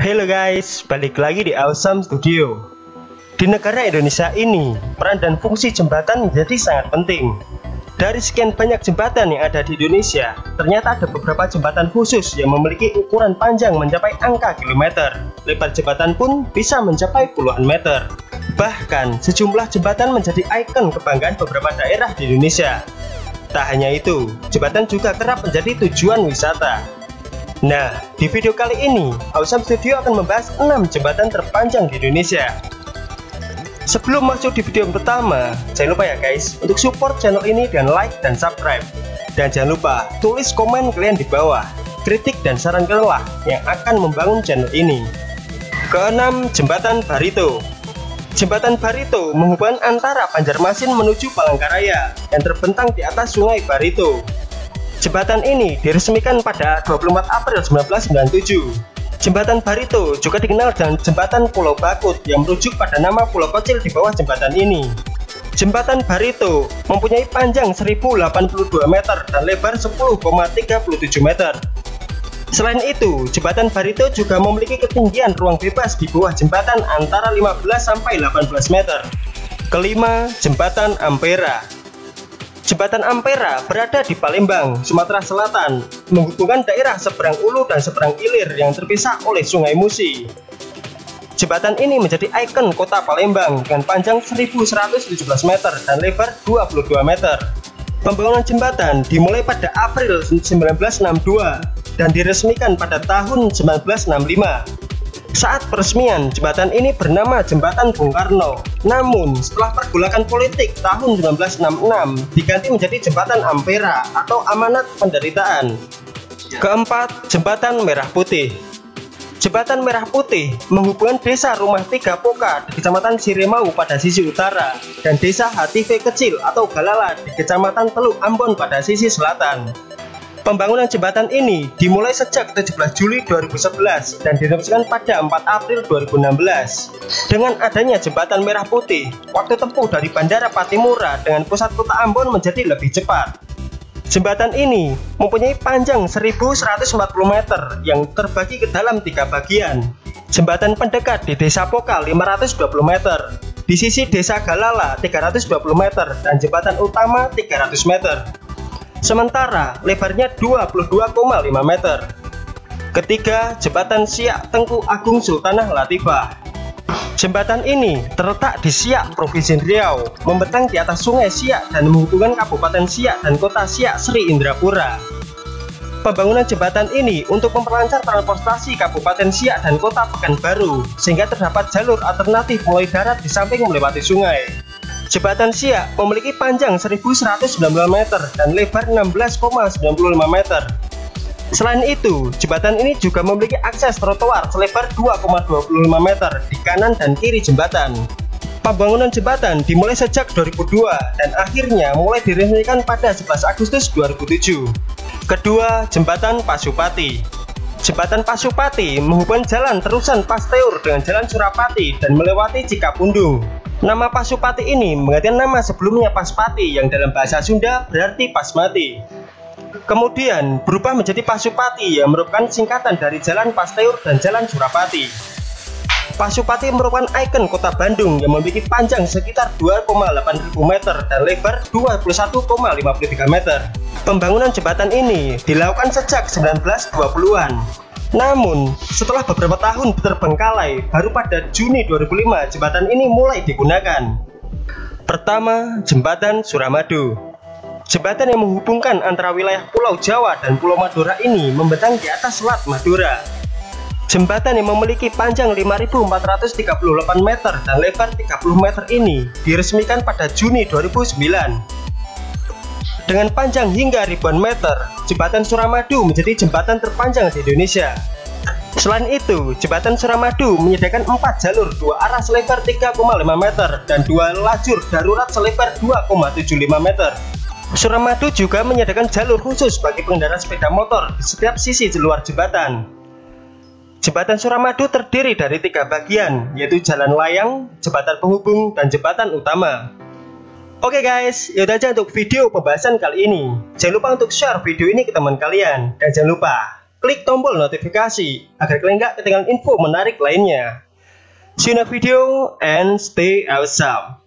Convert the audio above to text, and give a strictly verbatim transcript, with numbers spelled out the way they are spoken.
Halo guys, balik lagi di Awesome Studio. Di negara Indonesia ini, peran dan fungsi jembatan menjadi sangat penting. Dari sekian banyak jembatan yang ada di Indonesia, ternyata ada beberapa jembatan khusus yang memiliki ukuran panjang mencapai angka kilometer. Lebar jembatan pun bisa mencapai puluhan meter. Bahkan, sejumlah jembatan menjadi ikon kebanggaan beberapa daerah di Indonesia. Tak hanya itu, jembatan juga kerap menjadi tujuan wisata. Nah, di video kali ini, Awesome Studio akan membahas enam jembatan terpanjang di Indonesia. Sebelum masuk di video yang pertama, jangan lupa ya guys, untuk support channel ini dengan like dan subscribe. Dan jangan lupa, tulis komen kalian di bawah. Kritik dan saran kalian lah yang akan membangun channel ini. Keenam, Jembatan Barito. Jembatan Barito menghubungkan antara Banjarmasin menuju Palangkaraya yang terbentang di atas Sungai Barito. Jembatan ini diresmikan pada dua puluh empat April seribu sembilan ratus sembilan puluh tujuh. Jembatan Barito juga dikenal dengan Jembatan Pulau Bakut yang merujuk pada nama pulau kecil di bawah jembatan ini. Jembatan Barito mempunyai panjang seribu delapan puluh dua meter dan lebar sepuluh koma tiga tujuh meter. Selain itu, Jembatan Barito juga memiliki ketinggian ruang bebas di bawah jembatan antara lima belas sampai delapan belas meter. Kelima, Jembatan Ampera. Jembatan Ampera berada di Palembang, Sumatera Selatan, menghubungkan daerah seberang Ulu dan seberang Ilir yang terpisah oleh Sungai Musi. Jembatan ini menjadi ikon kota Palembang dengan panjang seribu seratus tujuh belas meter dan lebar dua puluh dua meter. Pembangunan jembatan dimulai pada April seribu sembilan ratus enam puluh dua dan diresmikan pada tahun seribu sembilan ratus enam puluh lima. Saat peresmian, jembatan ini bernama Jembatan Bung Karno. Namun, setelah pergolakan politik tahun seribu sembilan ratus enam puluh enam, diganti menjadi Jembatan Ampera atau Amanat Penderitaan. Keempat, Jembatan Merah Putih. Jembatan Merah Putih menghubungkan desa Rumah Tiga Poka di Kecamatan Siremau pada sisi utara dan desa Hative Kecil atau Galala di Kecamatan Teluk Ambon pada sisi selatan. Pembangunan jembatan ini dimulai sejak tujuh belas Juli dua ribu sebelas dan diresmikan pada empat April dua ribu enam belas. Dengan adanya Jembatan Merah Putih, waktu tempuh dari Bandara Patimura dengan pusat kota Ambon menjadi lebih cepat. Jembatan ini mempunyai panjang seribu seratus empat puluh meter yang terbagi ke dalam tiga bagian. Jembatan pendekat di Desa Poka lima ratus dua puluh meter, di sisi Desa Galala tiga ratus dua puluh meter, dan jembatan utama tiga ratus meter. Sementara lebarnya dua puluh dua koma lima meter. Ketiga, Jembatan Siak Tengku Agung Sultanah Latifah. Jembatan ini terletak di Siak, Provinsi Riau, membentang di atas Sungai Siak dan menghubungkan Kabupaten Siak dan Kota Siak Sri Indrapura. Pembangunan jembatan ini untuk memperlancar transportasi Kabupaten Siak dan Kota Pekanbaru, sehingga terdapat jalur alternatif mulai darat di samping melewati sungai. Jembatan Siak memiliki panjang seribu seratus sembilan puluh meter dan lebar enam belas koma sembilan puluh lima meter. Selain itu, jembatan ini juga memiliki akses trotoar selebar dua koma dua puluh lima meter di kanan dan kiri jembatan. Pembangunan jembatan dimulai sejak dua ribu dua dan akhirnya mulai diresmikan pada sebelas Agustus dua ribu tujuh. Kedua, Jembatan Pasupati. Jembatan Pasupati menghubungkan Jalan Terusan Pasteur dengan Jalan Surapati dan melewati Cikapundung. Nama Pasupati ini menggantikan nama sebelumnya Paspati yang dalam bahasa Sunda berarti pas mati. Kemudian berubah menjadi Pasupati yang merupakan singkatan dari Jalan Pasteur dan Jalan Surapati. Pasupati merupakan ikon kota Bandung yang memiliki panjang sekitar dua koma delapan ribu meter dan lebar dua puluh satu koma lima puluh tiga meter. Pembangunan jembatan ini dilakukan sejak seribu sembilan ratus dua puluhan. Namun, setelah beberapa tahun terbengkalai, baru pada Juni dua ribu lima jembatan ini mulai digunakan. Pertama, Jembatan Suramadu. Jembatan yang menghubungkan antara wilayah Pulau Jawa dan Pulau Madura ini membentang di atas Selat Madura. Jembatan yang memiliki panjang lima ribu empat ratus tiga puluh delapan meter dan lebar tiga puluh meter ini diresmikan pada Juni dua ribu sembilan. Dengan panjang hingga ribuan meter, Jembatan Suramadu menjadi jembatan terpanjang di Indonesia. Selain itu, Jembatan Suramadu menyediakan empat jalur dua arah selebar tiga koma lima meter dan dua lajur darurat selebar dua koma tujuh lima meter. Suramadu juga menyediakan jalur khusus bagi pengendara sepeda motor di setiap sisi di luar jembatan. Jembatan Suramadu terdiri dari tiga bagian, yaitu jalan layang, jembatan penghubung, dan jembatan utama. Oke guys, yaudah aja untuk video pembahasan kali ini. Jangan lupa untuk share video ini ke teman kalian. Dan jangan lupa klik tombol notifikasi agar kalian gak ketinggalan info menarik lainnya. See you in the video and stay awesome.